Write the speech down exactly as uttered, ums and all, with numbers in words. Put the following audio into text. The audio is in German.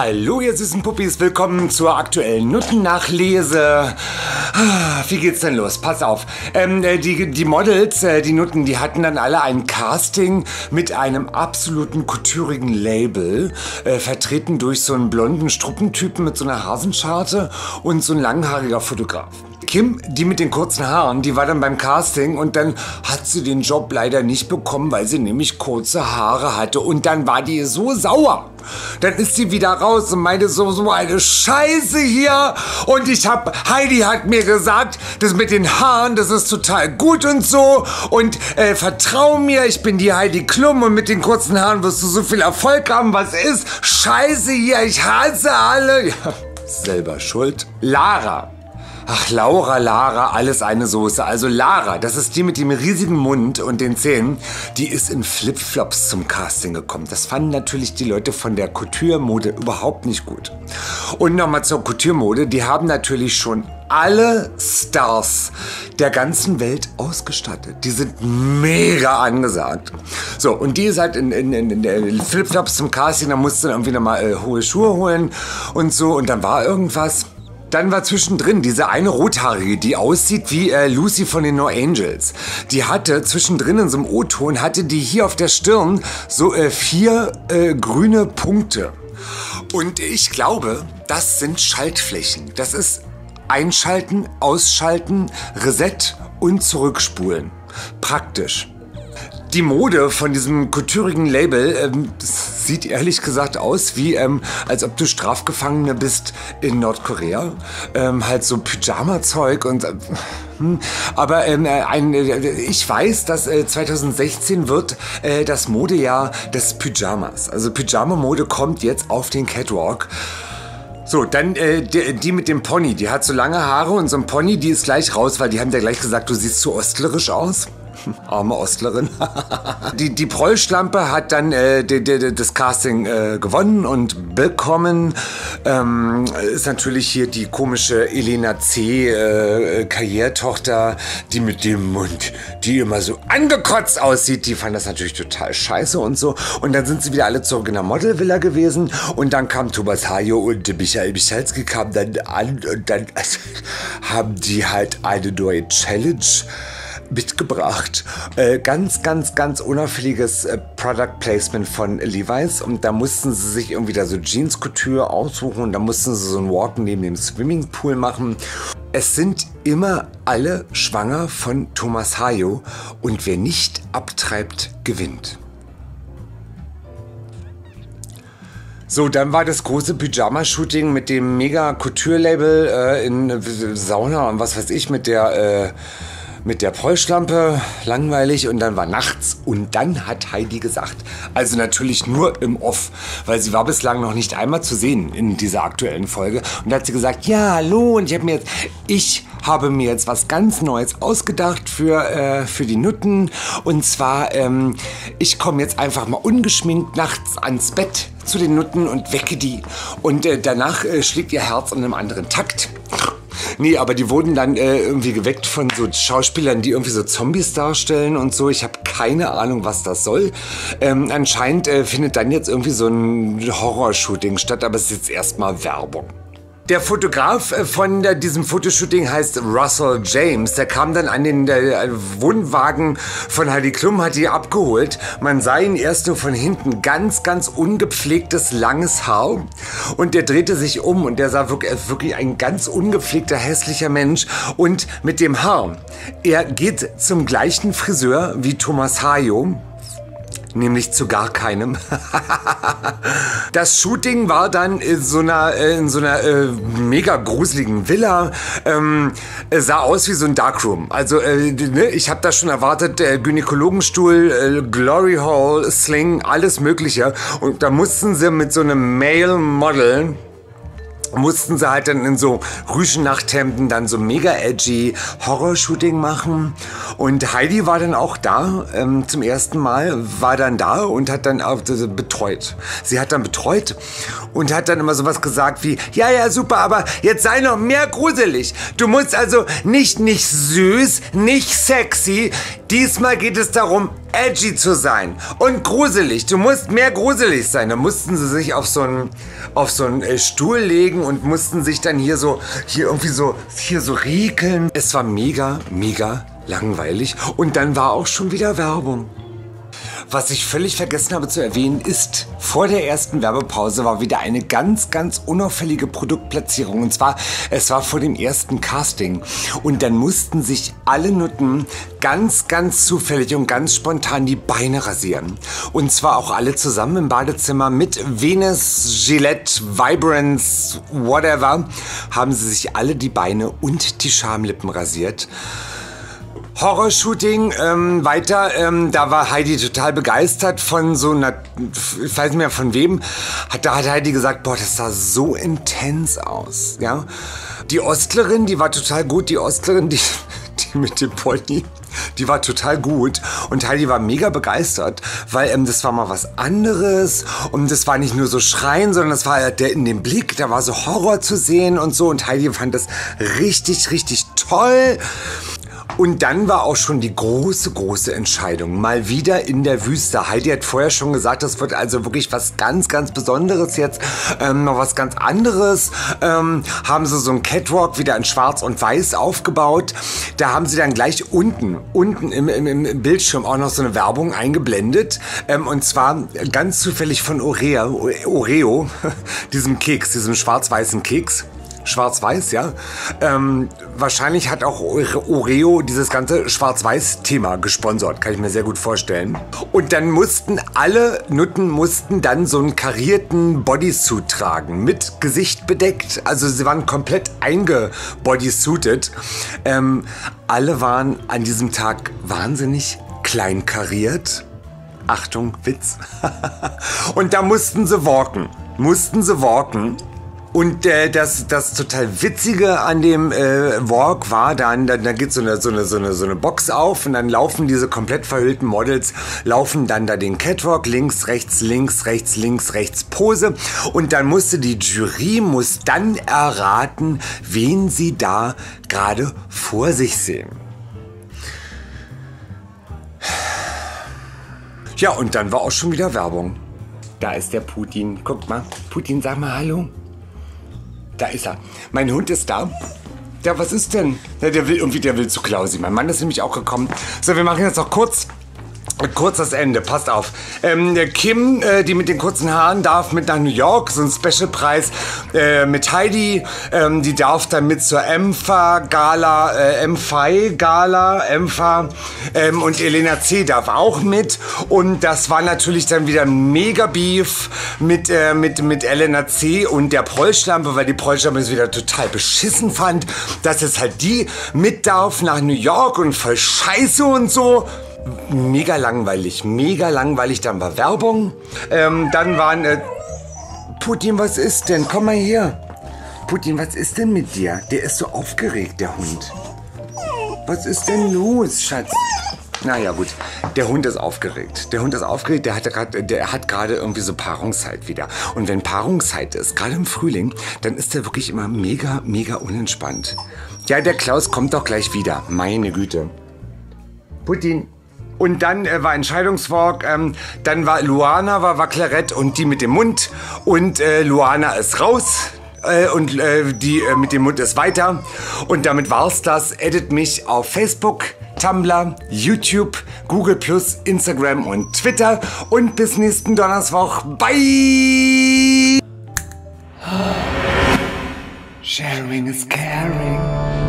Hallo ihr süßen Puppis, willkommen zur aktuellen Nutten-Nachlese. Wie geht's denn los? Pass auf, ähm, die, die Models, äh, die Nutten, die hatten dann alle ein Casting mit einem absoluten couturigen Label, äh, vertreten durch so einen blonden Struppentypen mit so einer Hasenscharte und so ein langhaariger Fotograf. Kim, die mit den kurzen Haaren, die war dann beim Casting und dann hat sie den Job leider nicht bekommen, weil sie nämlich kurze Haare hatte und dann war die so sauer. Dann ist sie wieder raus und meinte so, so eine Scheiße hier und ich hab, Heidi hat mir gesagt, das mit den Haaren, das ist total gut und so und äh, vertrau mir, ich bin die Heidi Klum und mit den kurzen Haaren wirst du so viel Erfolg haben, was ist? Scheiße hier, ich hasse alle. Ja, selber schuld. Lara. Ach, Laura, Lara, alles eine Soße. Also Lara, das ist die mit dem riesigen Mund und den Zähnen, die ist in Flipflops zum Casting gekommen. Das fanden natürlich die Leute von der Couture-Mode überhaupt nicht gut. Und nochmal zur Couture-Mode, die haben natürlich schon alle Stars der ganzen Welt ausgestattet. Die sind mega angesagt. So, und die ist halt in, in, in, in Flipflops zum Casting, da musste dann irgendwie nochmal äh, hohe Schuhe holen und so. Und dann war irgendwas. Dann war zwischendrin diese eine Rothaarige, die aussieht wie äh, Lucy von den No Angels. Die hatte zwischendrin in so einem O-Ton, hatte die hier auf der Stirn so äh, vier äh, grüne Punkte. Und ich glaube, das sind Schaltflächen. Das ist Einschalten, Ausschalten, Reset und Zurückspulen. Praktisch. Die Mode von diesem couturigen Label ähm, sieht ehrlich gesagt aus wie, ähm, als ob du Strafgefangene bist in Nordkorea. Ähm, halt so Pyjama-Zeug und... Äh, hm. Aber ähm, ein, äh, ich weiß, dass äh, zwanzig sechzehn wird äh, das Modejahr des Pyjamas. Also Pyjama-Mode kommt jetzt auf den Catwalk. So, dann äh, die, die mit dem Pony, die hat so lange Haare und so ein Pony, die ist gleich raus, weil die haben ja gleich gesagt, du siehst zu ostlerisch aus. Arme Ostlerin. die, die Prollschlampe hat dann äh, die, die, das Casting äh, gewonnen und bekommen. Ähm, ist natürlich hier die komische Elena C. Äh, Karriertochter, die mit dem Mund, die immer so angekotzt aussieht. Die fand das natürlich total scheiße und so. Und dann sind sie wieder alle zurück in der Modelvilla gewesen. Und dann kam Thomas Hayo und Michael Michalski kam dann an. Und dann also, haben die halt eine neue Challenge mitgebracht. Äh, ganz, ganz, ganz unauffälliges äh, Product Placement von Levi's und da mussten sie sich irgendwie da so Jeans-Couture aussuchen und da mussten sie so einen Walk neben dem Swimmingpool machen. Es sind immer alle schwanger von Thomas Hayo und wer nicht abtreibt, gewinnt. So, dann war das große Pyjama-Shooting mit dem Mega-Couture-Label äh, in äh, Sauna und was weiß ich mit der äh, mit der Prollschlampe, langweilig und dann war nachts und dann hat Heidi gesagt, also natürlich nur im Off, weil sie war bislang noch nicht einmal zu sehen in dieser aktuellen Folge und da hat sie gesagt, ja hallo und ich habe mir jetzt, ich habe mir jetzt was ganz Neues ausgedacht für, äh, für die Nutten und zwar, ähm, ich komme jetzt einfach mal ungeschminkt nachts ans Bett zu den Nutten und wecke die und äh, danach äh, schlägt ihr Herz in einem anderen Takt. Nee, aber die wurden dann äh, irgendwie geweckt von so Schauspielern, die irgendwie so Zombies darstellen und so. Ich habe keine Ahnung, was das soll. Ähm, anscheinend äh, findet dann jetzt irgendwie so ein Horrorshooting statt, aber es ist jetzt erstmal Werbung. Der Fotograf von der, diesem Fotoshooting heißt Russell James. Der kam dann an den der Wohnwagen von Heidi Klum, hat die abgeholt. Man sah ihn erst nur von hinten. Ganz, ganz ungepflegtes, langes Haar. Und der drehte sich um und der sah wirklich, wirklich ein ganz ungepflegter, hässlicher Mensch. Und mit dem Haar. Er geht zum gleichen Friseur wie Thomas Hayo. Nämlich zu gar keinem. Das Shooting war dann in so einer, in so einer äh, mega gruseligen Villa. Ähm, sah aus wie so ein Darkroom. Also äh, ne, ich habe da schon erwartet, äh, Gynäkologenstuhl, äh, Glory Hall, Sling, alles mögliche. Und da mussten sie mit so einem Male Model mussten sie halt dann in so Rüschennachthemden dann so mega edgy Horror-Shooting machen. Und Heidi war dann auch da, ähm, zum ersten Mal, war dann da und hat dann auch äh, betreut. Sie hat dann betreut und hat dann immer sowas gesagt wie, ja, ja, super, aber jetzt sei noch mehr gruselig. Du musst also nicht, nicht süß, nicht sexy, Diesmal geht es darum, edgy zu sein und gruselig. Du musst mehr gruselig sein. Da mussten sie sich auf so einen, auf so einen äh, Stuhl legen und mussten sich dann hier so, hier irgendwie so, hier so riekeln. Es war mega, mega langweilig. Und dann war auch schon wieder Werbung. Was ich völlig vergessen habe zu erwähnen ist, vor der ersten Werbepause war wieder eine ganz, ganz unauffällige Produktplatzierung. Und zwar, es war vor dem ersten Casting. Und dann mussten sich alle Nutten ganz, ganz zufällig und ganz spontan die Beine rasieren. Und zwar auch alle zusammen im Badezimmer mit Venus, Gillette, Vibrance, whatever, haben sie sich alle die Beine und die Schamlippen rasiert. Horrorshooting, ähm, weiter, ähm, da war Heidi total begeistert von so einer, ich weiß nicht mehr von wem, hat, da hat Heidi gesagt, boah, das sah so intens aus, ja. Die Ostlerin, die war total gut, die Ostlerin, die, die mit dem Pony, die war total gut und Heidi war mega begeistert, weil ähm, das war mal was anderes und das war nicht nur so Schreien, sondern das war der in dem Blick, da war so Horror zu sehen und so und Heidi fand das richtig, richtig toll. Und dann war auch schon die große, große Entscheidung. Mal wieder in der Wüste. Heidi hat vorher schon gesagt, das wird also wirklich was ganz, ganz Besonderes jetzt. Ähm, noch was ganz anderes. Ähm, haben sie so ein Catwalk wieder in Schwarz und Weiß aufgebaut. Da haben sie dann gleich unten, unten im, im, im Bildschirm auch noch so eine Werbung eingeblendet. Ähm, und zwar ganz zufällig von Oreo, Oreo, diesem Keks, diesem schwarz-weißen Keks. Schwarz-Weiß, ja. Ähm, wahrscheinlich hat auch Oreo dieses ganze Schwarz-Weiß-Thema gesponsert, kann ich mir sehr gut vorstellen. Und dann mussten alle Nutten mussten dann so einen karierten Bodysuit tragen, mit Gesicht bedeckt. Also sie waren komplett eingebodysuited. Ähm, alle waren an diesem Tag wahnsinnig klein kariert. Achtung, Witz. Und da mussten sie walken. Mussten sie walken. Und äh, das, das total Witzige an dem äh, Walk war dann, da, da geht so eine, so, eine, so, eine, so eine Box auf und dann laufen diese komplett verhüllten Models, laufen dann da den Catwalk, links, rechts, links, rechts, links, rechts Pose. Und dann musste die Jury, muss dann erraten, wen sie da gerade vor sich sehen. Ja, und dann war auch schon wieder Werbung. Da ist der Putin. Guckt mal, Putin, sag mal Hallo. Da ist er. Mein Hund ist da. Ja, was ist denn? Ja, der will irgendwie, der will zu Klausi. Mein Mann ist nämlich auch gekommen. So, wir machen jetzt noch kurz, kurz das Ende. Passt auf. Ähm, Kim, äh, die mit den kurzen Haaren, darf mit nach New York. So ein Specialpreis äh, mit Heidi. Ähm, die darf dann mit zur Empha-Gala, äh, Emphi-Gala, Empha. Ähm, und Elena C. darf auch mit. Und das war natürlich dann wieder mega Beef mit, äh, mit, mit Elena C. und der Prollschlampe, weil die Prollschlampe es wieder total beschissen fand, dass jetzt halt die mit darf nach New York und voll Scheiße und so. Mega langweilig, mega langweilig. Dann war Werbung. Ähm, dann waren... Äh, Putin, was ist denn? Komm mal her. Putin, was ist denn mit dir? Der ist so aufgeregt, der Hund. Was ist denn los, Schatz? Naja, gut. Der Hund ist aufgeregt. Der Hund ist aufgeregt, der, hatte grad, der hat gerade irgendwie so Paarungszeit wieder. Und wenn Paarungszeit ist, gerade im Frühling, dann ist der wirklich immer mega, mega unentspannt. Ja, der Klaus kommt doch gleich wieder. Meine Güte. Putin. Und dann äh, war Entscheidungswalk, ähm, dann war Luana, war Wackleret und die mit dem Mund. Und äh, Luana ist raus. Äh, und äh, die äh, mit dem Mund ist weiter. Und damit war's das. Edit mich auf Facebook, Tumblr, YouTube, Google plus, Instagram und Twitter. Und bis nächsten Donnerstag. Bye! Sharing is caring.